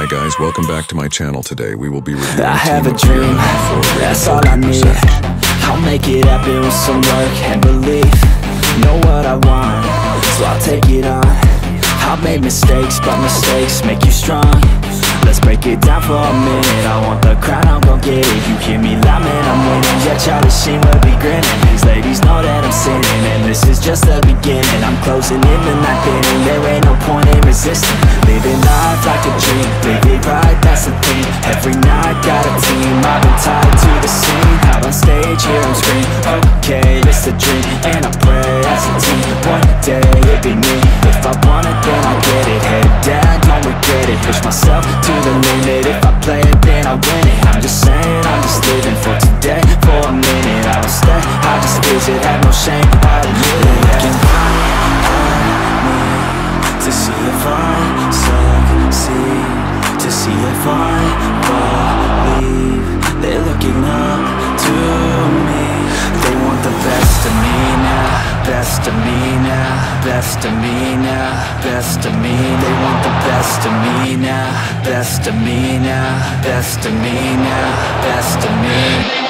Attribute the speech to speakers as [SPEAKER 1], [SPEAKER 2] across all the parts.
[SPEAKER 1] guys, welcome back to my channel. Today we will be reviewing
[SPEAKER 2] I have a dream, that's all I need. I'll make it happen with some work and belief. Know what I want, so I'll take it on. I've made mistakes, but mistakes make you strong. Let's break it down for a minute. I want the crown, I'm gon' get it. You hear me loud, man, I'm winning. Yeah, Charlie Sheen will be grinning. These ladies know that I'm sinning, and this is just the beginning. I'm closing in the night inning. There ain't no point in resisting. Living life like a dream, live it right, that's the thing. Every night got a team, I've been tied to the scene. Out on stage, here I'm screaming. Okay, it's a dream, and I pray as a team. One day it'll be me. If I want it, then I'll get it. Head down, don't regret it. Push myself to the limit. If I play it, then I win it. I'm just saying, I'm just living for today. For a minute, I don't stay, I just visit. Have no shame, I admit it. Looking right at me to see if I succeed, to see if I believe. They're looking up to me. They want the best of me now, best of me now, best of me now, best of me. They want the best of me now, best of me now, best of me now, best of me.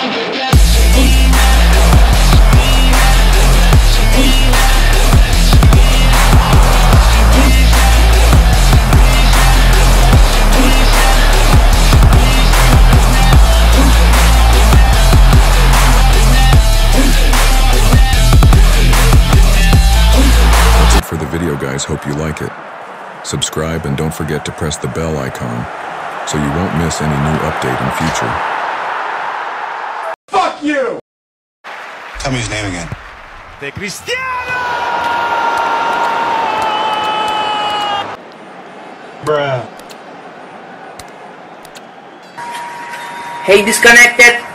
[SPEAKER 1] For the video, guys, hope you like it. Subscribe and don't forget to press the bell icon so you won't miss any new update in future.
[SPEAKER 3] Fuck you!
[SPEAKER 4] Tell me his name again.
[SPEAKER 3] De Cristiano! Bruh.
[SPEAKER 5] Hey, disconnected!